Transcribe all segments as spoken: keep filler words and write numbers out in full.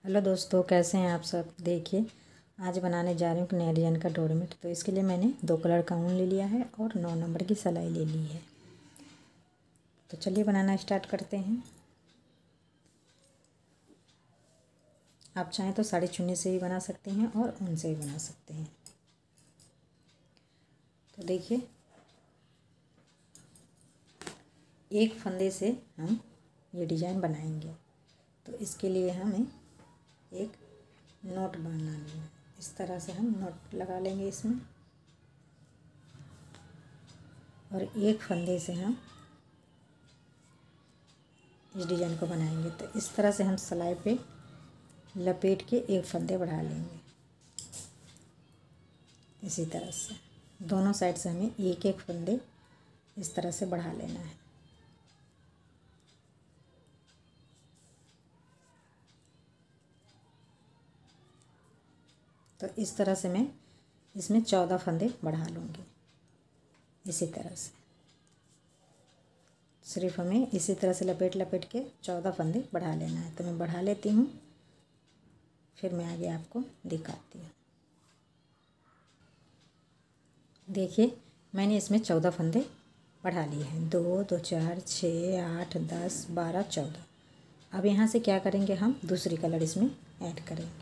Hello दोस्तों, कैसे हैं आप सब। देखिए, आज बनाने जा रही हूँ कि नया डिजाइन का डोरमेट। तो इसके लिए मैंने दो कलर का ऊन ले लिया है और नौ नंबर की सिलाई ले ली है। तो चलिए बनाना स्टार्ट करते हैं। आप चाहें तो साड़ी चुन्नी से भी बना सकते हैं और ऊन से भी बना सकते हैं। तो देखिए, एक फंदे से हम ये डिजाइन बनाएंगे। तो इसके लिए हमें एक नोट बनाना है। इस तरह से हम नोट लगा लेंगे इसमें, और एक फंदे से हम इस डिजाइन को बनाएंगे। तो इस तरह से हम सिलाई पे लपेट के एक फंदे बढ़ा लेंगे। इसी तरह से दोनों साइड से हमें एक एक फंदे इस तरह से बढ़ा लेना है। तो इस तरह से मैं इसमें चौदह फंदे बढ़ा लूँगी। इसी तरह से सिर्फ हमें इसी तरह से लपेट लपेट के चौदह फंदे बढ़ा लेना है। तो मैं बढ़ा लेती हूँ, फिर मैं आगे आपको दिखाती हूँ। देखिए, मैंने इसमें चौदह फंदे बढ़ा लिए हैं। दो दो चार छः आठ दस बारह चौदह। अब यहाँ से क्या करेंगे, हम दूसरी कलर इसमें ऐड करेंगे।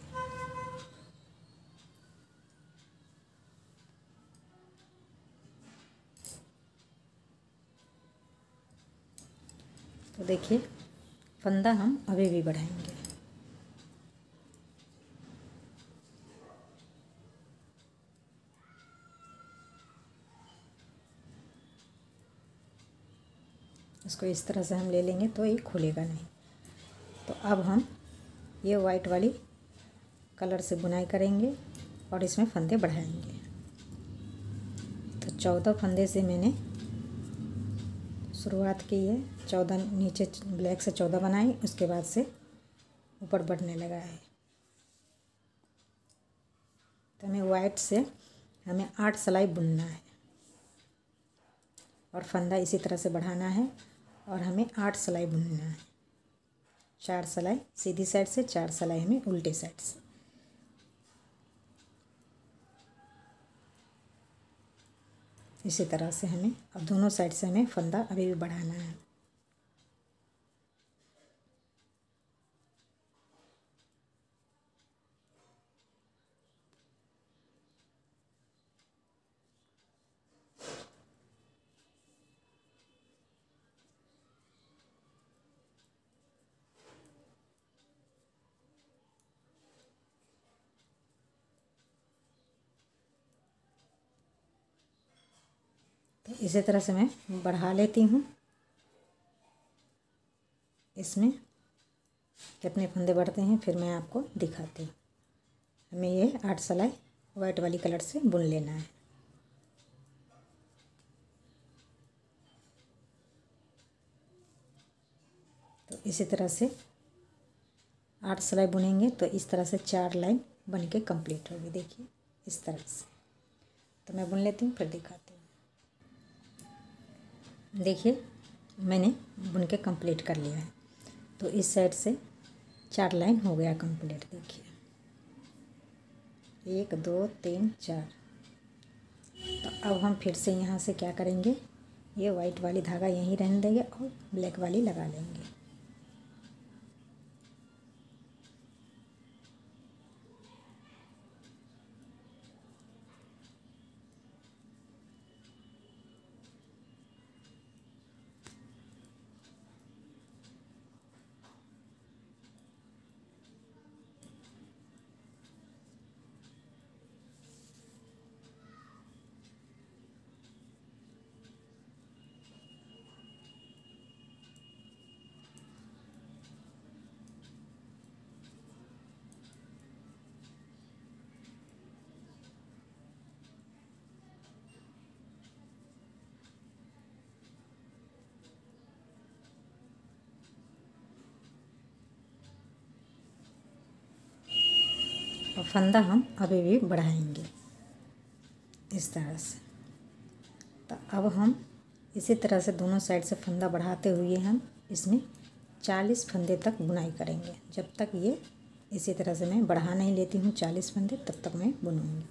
तो देखिए, फंदा हम अभी भी बढ़ाएंगे। इसको इस तरह से हम ले लेंगे तो ये खुलेगा नहीं। तो अब हम ये वाइट वाली कलर से बुनाई करेंगे और इसमें फंदे बढ़ाएंगे। तो चौदह फंदे से मैंने शुरुआत की है। चौदह नीचे ब्लैक से चौदह बनाई, उसके बाद से ऊपर बढ़ने लगा है। तो हमें वाइट से हमें आठ सिलाई बुनना है और फंदा इसी तरह से बढ़ाना है और हमें आठ सिलाई बुनना है। चार सिलाई सीधी साइड से, चार सिलाई हमें उल्टे साइड से। इसी तरह से हमें अब दोनों साइड से हमें फंदा अभी भी बढ़ाना है। तो इसी तरह से मैं बढ़ा लेती हूँ। इसमें कितने फंदे बढ़ते हैं फिर मैं आपको दिखाती हूँ। हमें ये आठ सिलाई वाइट वाली कलर से बुन लेना है। तो इसी तरह से आठ सिलाई बुनेंगे तो इस तरह से चार लाइन बन के कंप्लीट होगी। देखिए, इस तरह से। तो मैं बुन लेती हूँ, फिर दिखाती हूँ। देखिए, मैंने बुन के कंप्लीट कर लिया है। तो इस साइड से चार लाइन हो गया कंप्लीट। देखिए, एक दो तीन चार। तो अब हम फिर से यहाँ से क्या करेंगे, ये वाइट वाली धागा यहीं रहने देंगे और ब्लैक वाली लगा लेंगे। और फंदा हम अभी भी बढ़ाएंगे इस तरह से। तो अब हम इसी तरह से दोनों साइड से फंदा बढ़ाते हुए हम इसमें चालीस फंदे तक बुनाई करेंगे, जब तक ये इसी तरह से मैं बढ़ा नहीं लेती हूँ चालीस फंदे, तब तक मैं बुनूँगी।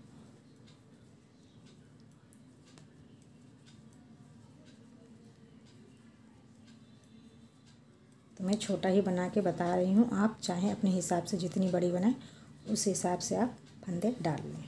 तो मैं छोटा ही बना के बता रही हूँ, आप चाहें अपने हिसाब से जितनी बड़ी बनाएं उस हिसाब से आप फंदे डाल लें।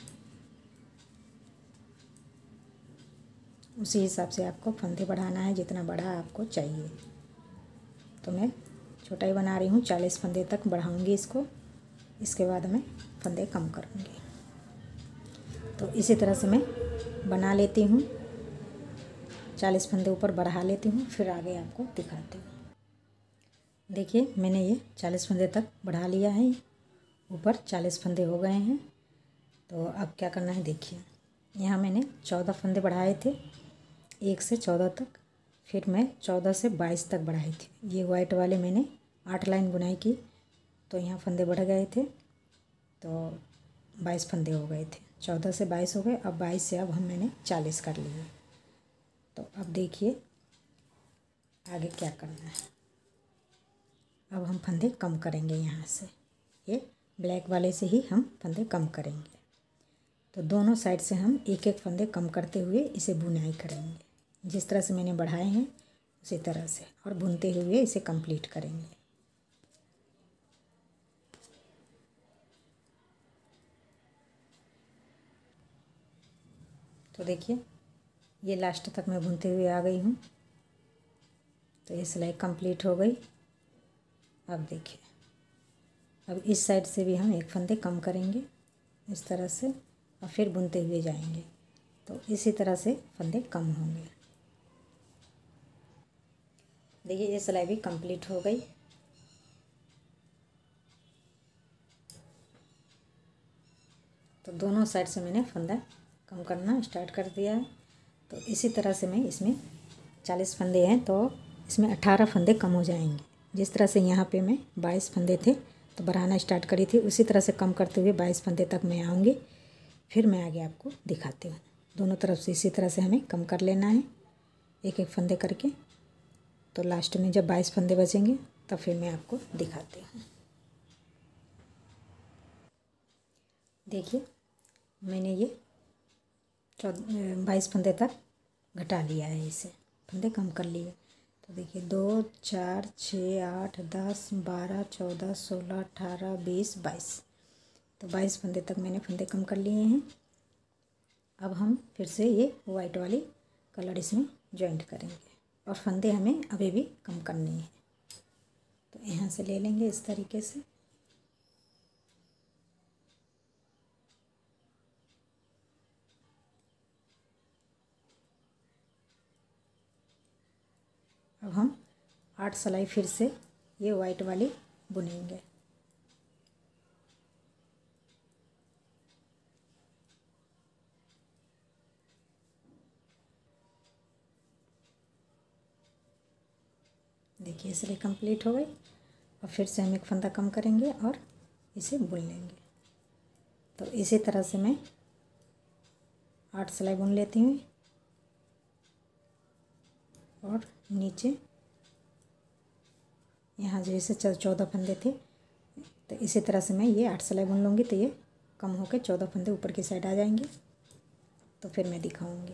उसी हिसाब से आपको फंदे बढ़ाना है जितना बड़ा आपको चाहिए। तो मैं छोटा ही बना रही हूँ, चालीस फंदे तक बढ़ाऊँगी इसको। इसके बाद मैं फंदे कम करूँगी। तो इसी तरह से मैं बना लेती हूँ, चालीस फंदे ऊपर बढ़ा लेती हूँ, फिर आगे आपको दिखाती हूँ। देखिए मैंने ये चालीस फंदे तक बढ़ा लिया है, ऊपर चालीस फंदे हो गए हैं। तो अब क्या करना है देखिए, यहाँ मैंने चौदह फंदे बढ़ाए थे, एक से चौदह तक, फिर मैं चौदह से बाईस तक बढ़ाई थी। ये वाइट वाले मैंने आठ लाइन बुनाई की, तो यहाँ फंदे बढ़ गए थे, तो बाईस फंदे हो गए थे। चौदह से बाईस हो गए, अब बाईस से अब हम मैंने चालीस कर लिए। तो अब देखिए आगे क्या करना है। अब हम फंदे कम करेंगे, यहाँ से ये ब्लैक वाले से ही हम फंदे कम करेंगे। तो दोनों साइड से हम एक एक फंदे कम करते हुए इसे बुनाई करेंगे, जिस तरह से मैंने बढ़ाए हैं उसी तरह से, और बुनते हुए इसे कंप्लीट करेंगे। तो देखिए ये लास्ट तक मैं बुनते हुए आ गई हूँ। तो ये सिलाई कंप्लीट हो गई। अब देखिए, अब इस साइड से भी हम एक फंदे कम करेंगे इस तरह से, और फिर बुनते हुए जाएंगे। तो इसी तरह से फंदे कम होंगे। देखिए ये सिलाई भी कंप्लीट हो गई। तो दोनों साइड से मैंने फंदा कम करना स्टार्ट कर दिया है। तो इसी तरह से मैं इसमें चालीस फंदे हैं तो इसमें अठारह फंदे कम हो जाएंगे। जिस तरह से यहाँ पे मैं बाईस फंदे थे तो बढ़ाना स्टार्ट करी थी, उसी तरह से कम करते हुए बाईस फंदे तक मैं आऊँगी। फिर मैं आगे आपको दिखाती हूँ। दोनों तरफ से इसी तरह से हमें कम कर लेना है, एक एक फंदे करके। तो लास्ट में जब बाईस फंदे बचेंगे तब फिर मैं आपको दिखाती हूँ। देखिए मैंने ये चौदह बाईस फंदे तक घटा लिया है, इसे फंदे कम कर लिए। तो देखिए दो चार छः आठ दस बारह चौदह सोलह अठारह बीस बाईस, तो बाईस फंदे तक मैंने फंदे कम कर लिए हैं। अब हम फिर से ये वाइट वाली कलर इसमें जॉइंट करेंगे, और फंदे हमें अभी भी कम करने हैं। तो यहाँ से ले लेंगे इस तरीके से। अब हम आठ सिलाई फिर से ये वाइट वाली बुनेंगे। देखिए सिलाई कंप्लीट हो गई, और फिर से हम एक फंदा कम करेंगे और इसे बुन लेंगे। तो इसी तरह से मैं आठ सिलाई बुन लेती हूँ, और नीचे यहाँ जैसे चौदह फंदे थे तो इसी तरह से मैं ये आठ सिलाई बुन लूँगी। तो ये कम होकर चौदह फंदे ऊपर की साइड आ जाएंगे। तो फिर मैं दिखाऊँगी।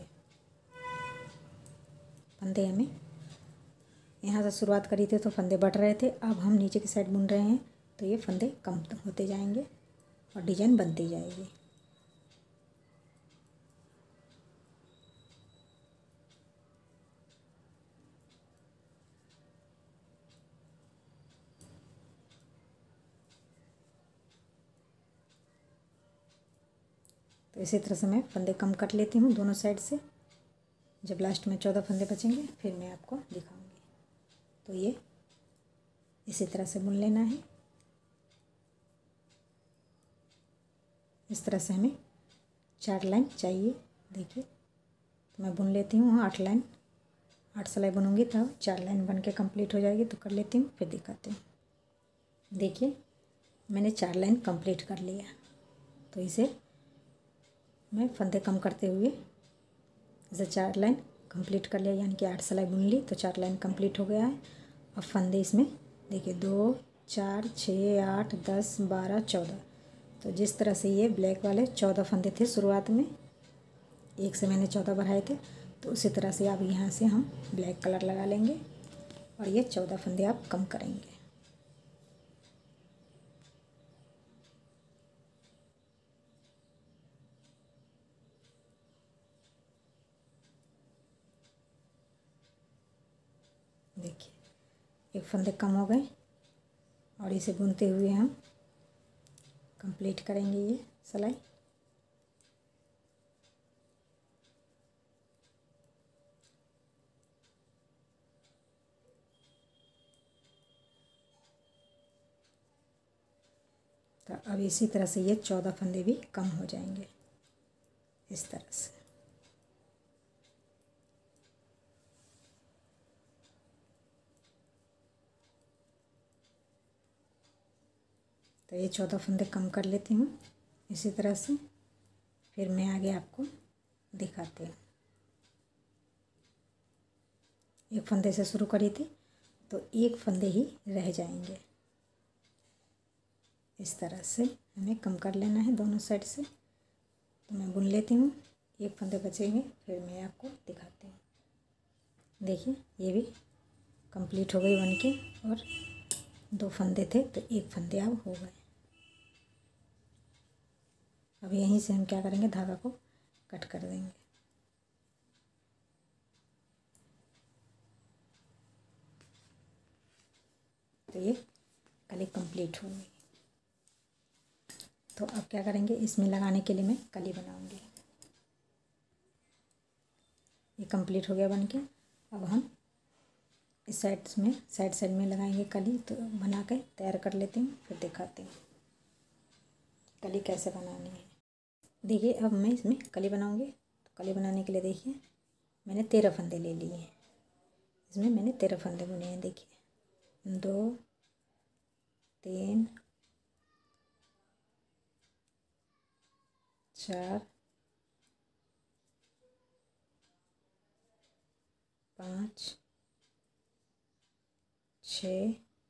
फंदे हमें यहाँ से शुरुआत करी थी तो फंदे बढ़ रहे थे, अब हम नीचे की साइड बुन रहे हैं तो ये फंदे कम होते जाएंगे और डिजाइन बनती जाएगी। तो इसी तरह से मैं फंदे कम कर लेती हूँ दोनों साइड से। जब लास्ट में चौदह फंदे बचेंगे फिर मैं आपको दिखाऊंगी। तो ये इसी तरह से बुन लेना है। इस तरह से हमें चार लाइन चाहिए। देखिए तो मैं बुन लेती हूँ आठ लाइन, आठ सिलाई बुनूंगी तब चार लाइन बन के कंप्लीट हो जाएगी। तो कर लेती हूँ फिर दिखाती हूँ। देखिए मैंने चार लाइन कंप्लीट कर लिया। तो इसे मैं फंदे कम करते हुए इसे चार लाइन कंप्लीट कर लिया, यानी कि आठ सिलाई बुन ली तो चार लाइन कंप्लीट हो गया है। अब फंदे इसमें देखिए दो चार, छः, आठ, दस, बारह, चौदह। तो जिस तरह से ये ब्लैक वाले चौदह फंदे थे शुरुआत में, एक से मैंने चौदह बढ़ाए थे, तो उसी तरह से अब यहाँ से हम ब्लैक कलर लगा लेंगे और ये चौदह फंदे आप कम करेंगे। देखिए एक फंदे कम हो गए और इसे बुनते हुए हम कंप्लीट करेंगे ये सिलाई। तो अब इसी तरह से ये चौदह फंदे भी कम हो जाएंगे इस तरह से। तो ये चौदह फंदे कम कर लेती हूँ इसी तरह से, फिर मैं आगे आपको दिखाती हूँ। एक फंदे से शुरू करी थी तो एक फंदे ही रह जाएंगे, इस तरह से हमें कम कर लेना है दोनों साइड से। तो मैं बुन लेती हूँ, एक फंदे बचेंगे फिर मैं आपको दिखाती हूँ। देखिए ये भी कंप्लीट हो गई बन के, और दो फंदे थे तो एक फंदे अब हो गए। अब यहीं से हम क्या करेंगे, धागा को कट कर देंगे। तो ये कली कंप्लीट हो गई। तो अब क्या करेंगे, इसमें लगाने के लिए मैं कली बनाऊंगी। ये कंप्लीट हो गया बन के। अब हम इस साइड में साइड साइड में लगाएंगे कली। तो बना के तैयार कर लेती हूँ, फिर दिखाती हूँ कली कैसे बनानी है। देखिए अब मैं इसमें कली बनाऊंगी। तो कली बनाने के लिए देखिए मैंने तेरह फंदे ले लिए हैं। इसमें मैंने तेरह फंदे बुने हैं। देखिए दो, तीन, चार, पाँच, छः,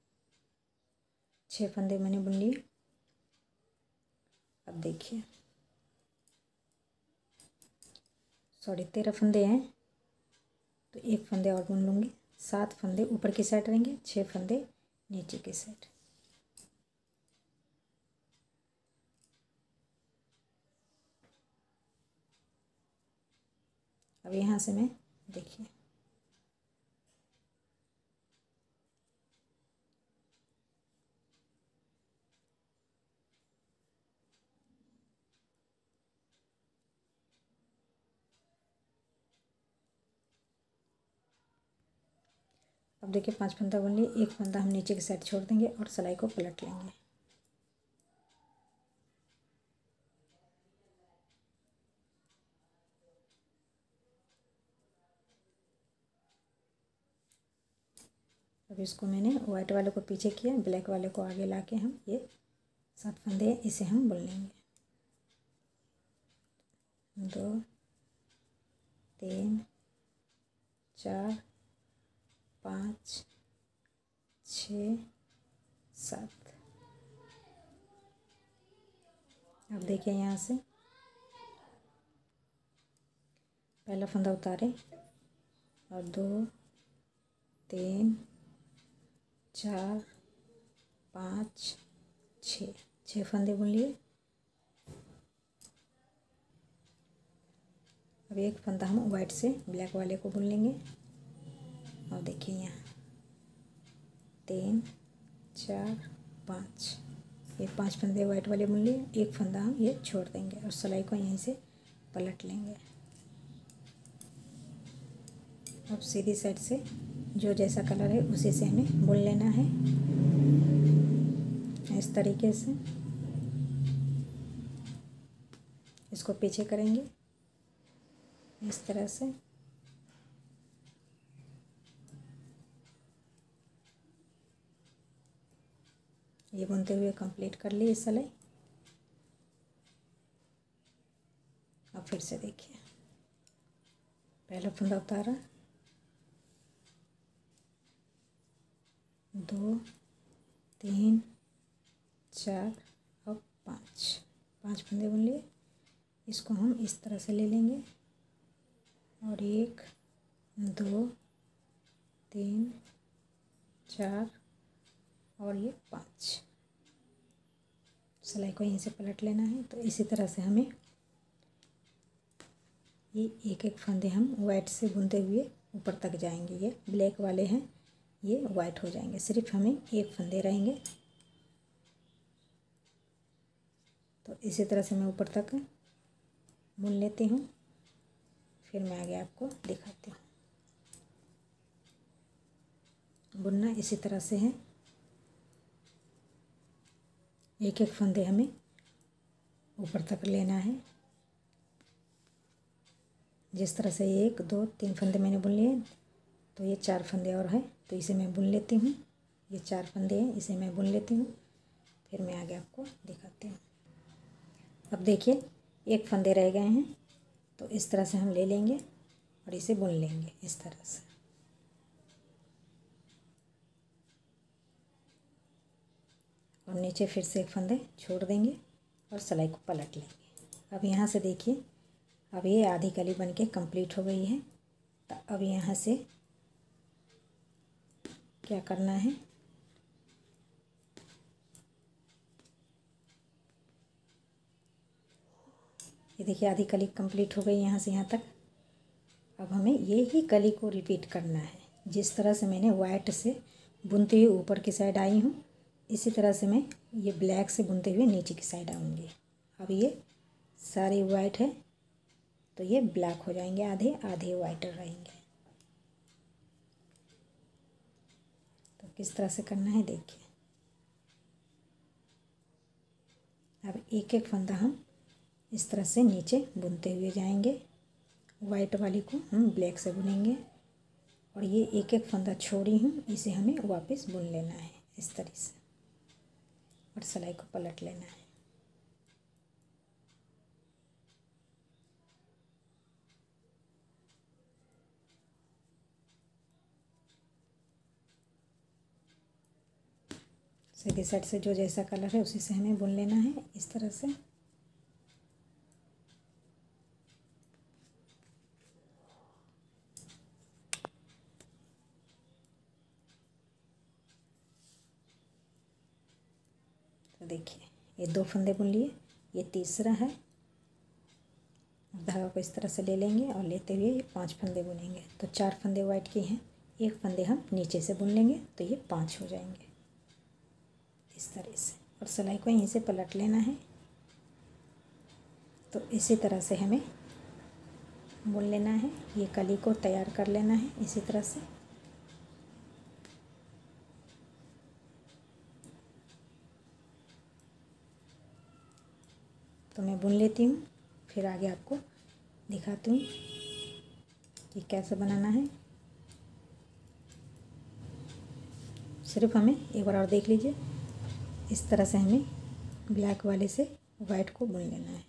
छः फंदे मैंने बुन लिए। अब देखिए सॉरी तेरह फंदे हैं तो एक फंदे और बुन लूँगी। सात फंदे ऊपर की साइड रहेंगे, छः फंदे नीचे की साइड। अब यहाँ से मैं देखिए अब देखिए पांच फंदा बुन लिए, एक फंदा हम नीचे की साइड छोड़ देंगे और सिलाई को पलट लेंगे। अब इसको मैंने वाइट वाले को पीछे किया, ब्लैक वाले को आगे लाके हम ये सात फंदे इसे हम बुन लेंगे। दो, तीन, चार, पाँच, छः, सात। अब देखिए यहाँ से पहला फंदा उतारे और दो, तीन, चार, पाँच, छः, छः फंदे बुन लिए। अब एक फंदा हम वाइट से ब्लैक वाले को बुन लेंगे। और देखिए यहाँ तीन, चार, पाँच, ये पांच फंदे वाइट वाले बुन लिए। एक फंदा हम ये छोड़ देंगे और सिलाई को यहीं से पलट लेंगे। अब सीधी साइड से जो जैसा कलर है उसी से हमें बुन लेना है, इस तरीके से। इसको पीछे करेंगे इस तरह से। ये बुनते हुए कंप्लीट कर ली सिलाई। अब फिर से देखिए पहला फंदा उतारा, दो, तीन, चार और पाँच, पांच फंदे बुन लिए। इसको हम इस तरह से ले लेंगे और एक, दो, तीन, चार और ये पाँच। सिलाई को यहीं से पलट लेना है। तो इसी तरह से हमें ये एक एक फंदे हम वाइट से बुनते हुए ऊपर तक जाएंगे। ये ब्लैक वाले हैं, ये वाइट हो जाएंगे, सिर्फ हमें एक फंदे रहेंगे। तो इसी तरह से मैं ऊपर तक बुन लेती हूँ, फिर मैं आगे आपको दिखाती हूँ। बुनना इसी तरह से है, एक एक फंदे हमें ऊपर तक लेना है। जिस तरह से एक, दो, तीन फंदे मैंने बुन लिए, तो ये चार फंदे और हैं, तो इसे मैं बुन लेती हूँ। ये चार फंदे हैं, इसे मैं बुन लेती हूँ, फिर मैं आगे आपको दिखाती हूँ। अब देखिए एक फंदे रह गए हैं, तो इस तरह से हम ले लेंगे और इसे बुन लेंगे इस तरह से। और नीचे फिर से एक फंदे छोड़ देंगे और सिलाई को पलट लेंगे। अब यहाँ से देखिए, अब ये आधी कली बन के कंप्लीट हो गई है। तो अब यहाँ से क्या करना है, ये देखिए आधी कली कंप्लीट हो गई यहाँ से यहाँ तक। अब हमें ये ही कली को रिपीट करना है। जिस तरह से मैंने वाइट से बुनते हुए ऊपर की साइड आई हूँ, इसी तरह से मैं ये ब्लैक से बुनते हुए नीचे की साइड आऊँगी। अब ये सारे वाइट है, तो ये ब्लैक हो जाएंगे, आधे आधे वाइट रहेंगे। तो किस तरह से करना है देखिए। अब एक एक फंदा हम इस तरह से नीचे बुनते हुए जाएंगे। वाइट वाली को हम ब्लैक से बुनेंगे और ये एक एक फंदा छोड़ी हूँ, इसे हमें वापस बुन लेना है इस तरह से और सिलाई को पलट लेना है। सीधी साइड से जो जैसा कलर है उसी से हमें बुन लेना है इस तरह से। तो देखिए ये दो फंदे बुन लिए, ये तीसरा है। धागा को इस तरह से ले लेंगे और लेते हुए ये पांच फंदे बुनेंगे। तो चार फंदे वाइट के हैं, एक फंदे हम नीचे से बुन लेंगे, तो ये पांच हो जाएंगे इस तरह से। और सिलाई को यहीं से पलट लेना है। तो इसी तरह से हमें बुन लेना है, ये कली को तैयार कर लेना है इसी तरह से। तो मैं बुन लेती हूँ, फिर आगे आपको दिखाती हूँ कि कैसे बनाना है। सिर्फ हमें एक बार और देख लीजिए, इस तरह से हमें ब्लैक वाले से वाइट को बुन लेना है।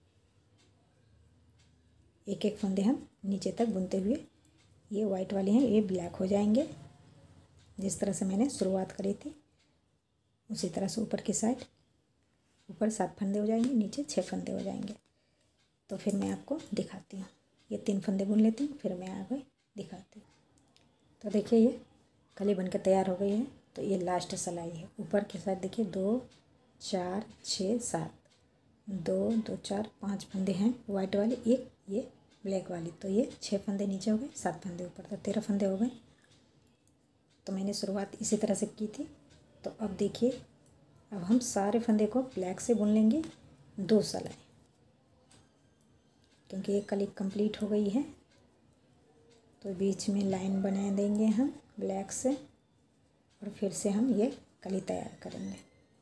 एक एक फंदे हम नीचे तक बुनते हुए, ये वाइट वाले हैं, ये ब्लैक हो जाएंगे। जिस तरह से मैंने शुरुआत करी थी उसी तरह से ऊपर की साइड, ऊपर सात फंदे हो जाएंगे, नीचे छः फंदे हो जाएंगे। तो फिर मैं आपको दिखाती हूँ। ये तीन फंदे बुन लेती हूँ, फिर मैं आगे दिखाती हूँ। तो देखिए ये कली बन के तैयार हो गई है। तो ये लास्ट सिलाई है। ऊपर की साइड देखिए, दो, चार, छः, सात, दो दो चार पाँच फंदे हैं वाइट वाले, एक ये ब्लैक वाली। तो ये छः फंदे नीचे हो गए, सात फंदे ऊपर, तो तेरह फंदे हो गए। तो मैंने शुरुआत इसी तरह से की थी। तो अब देखिए, अब हम सारे फंदे को ब्लैक से बुन लेंगे दो सिलाई, क्योंकि ये कली कंप्लीट हो गई है। तो बीच में लाइन बना देंगे हम ब्लैक से और फिर से हम ये कली तैयार करेंगे।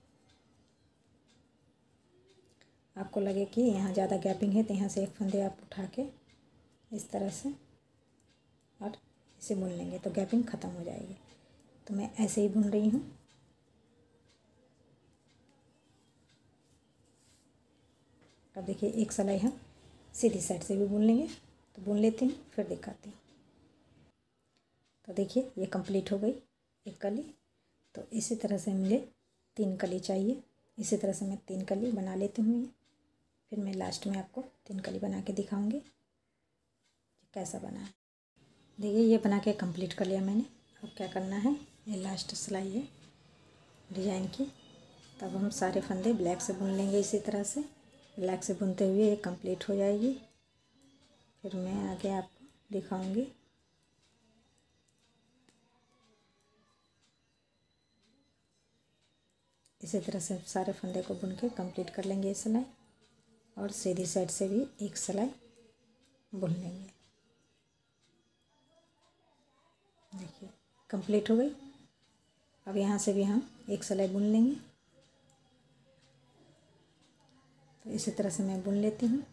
आपको लगे कि यहाँ ज़्यादा गैपिंग है, तो यहाँ से एक फंदे आप उठा के इस तरह से और इसे बुन लेंगे, तो गैपिंग ख़त्म हो जाएगी। तो मैं ऐसे ही बुन रही हूँ। अब देखिए एक सिलाई हम सीधी साइड से भी बुन लेंगे। तो बुन लेती हूँ, फिर दिखाती हूँ। तो देखिए ये कंप्लीट हो गई एक कली। तो इसी तरह से मुझे तीन कली चाहिए। इसी तरह से मैं तीन कली बना लेती हूँ। फिर मैं लास्ट में आपको तीन कली बना के दिखाऊंगी कैसा बना है। देखिए ये बना के कंप्लीट कर लिया मैंने। अब क्या करना है, ये लास्ट सिलाई है डिजाइन की। तब हम सारे फंदे ब्लैक से बुन लेंगे। इसी तरह से ब्लैक से बुनते हुए ये कंप्लीट हो जाएगी। फिर मैं आगे आपको दिखाऊंगी। इसी तरह से सारे फंदे को बुन के कंप्लीट कर लेंगे ये सिलाई, और सीधी साइड से भी एक सिलाई बुन लेंगे। देखिए कंप्लीट हो गई। अब यहाँ से भी हम एक सिलाई बुन लेंगे। तो इसी तरह से मैं बुन लेती हूँ।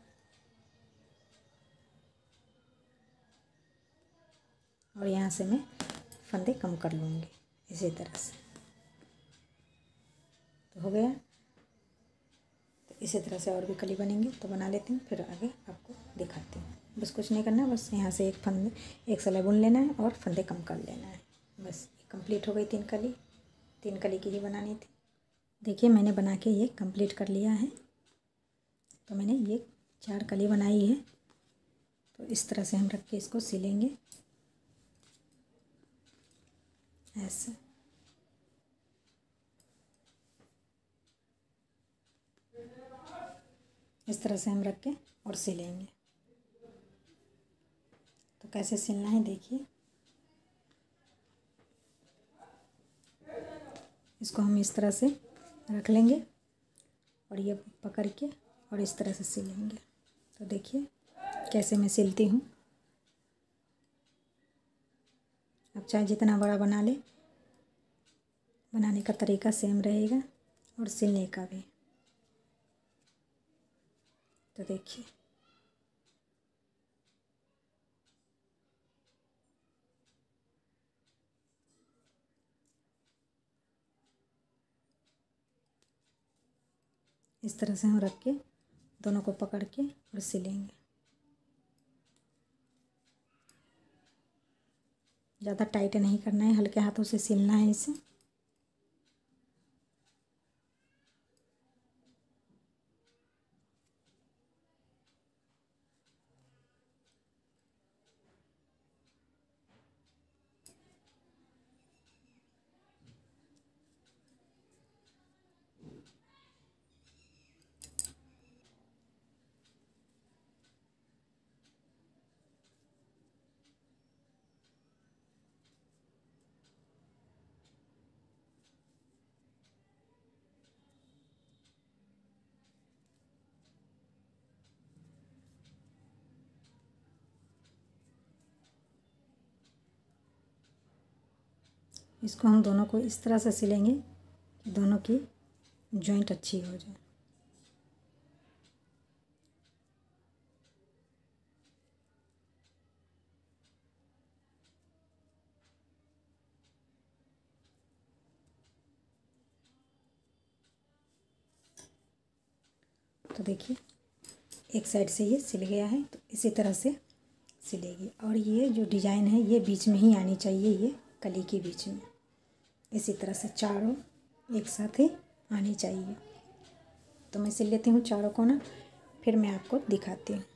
और यहाँ से मैं फंदे कम कर लूँगी इसी तरह से। तो हो गया। तो इसी तरह से और भी कली बनेंगे तो बना लेती हूँ, फिर आगे आपको दिखाती हूँ। बस कुछ नहीं करना, बस यहाँ से एक फंदे एक सिलाई बुन लेना है और फंदे कम कर लेना है। बस कंप्लीट हो गई। तीन कली तीन कली की ही बनानी थी। देखिए मैंने बना के ये कंप्लीट कर लिया है। तो मैंने ये चार कली बनाई है। तो इस तरह से हम रख के इसको सिलेंगे ऐसे। इस तरह से हम रख के और सिलेंगे। तो कैसे सिलना है देखिए। इसको हम इस तरह से रख लेंगे और ये पकड़ के और इस तरह से सिलेंगे। तो देखिए कैसे मैं सिलती हूँ। आप चाहे जितना बड़ा बना ले, बनाने का तरीका सेम रहेगा और सिलने का भी। तो देखिए इस तरह से हम रख के दोनों को पकड़ के और सिलेंगे। ज़्यादा टाइट नहीं करना है, हल्के हाथों से सिलना है इसे। इसको हम दोनों को इस तरह से सिलेंगे कि दोनों की जॉइंट अच्छी हो जाए। तो देखिए एक साइड से ये सिल गया है। तो इसी तरह से सिलेगी। और ये जो डिज़ाइन है ये बीच में ही आनी चाहिए, ये कली के बीच में। इसी तरह से चारों एक साथ ही आनी चाहिए। तो मैं सिल लेती हूँ चारों को ना, फिर मैं आपको दिखाती हूँ।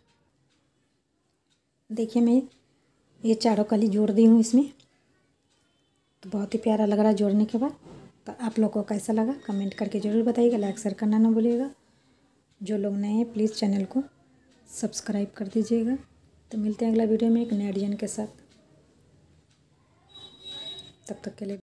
देखिए मैं ये चारों कली जोड़ दी हूँ इसमें। तो बहुत ही प्यारा लग रहा है जोड़ने के बाद। तो आप लोगों को कैसा लगा कमेंट करके ज़रूर बताइएगा। लाइक शेयर करना ना भूलिएगा। जो लोग नए हैं प्लीज़ चैनल को सब्सक्राइब कर दीजिएगा। तो मिलते हैं अगला वीडियो में एक नए डिजाइन के साथ। तब तक के लिए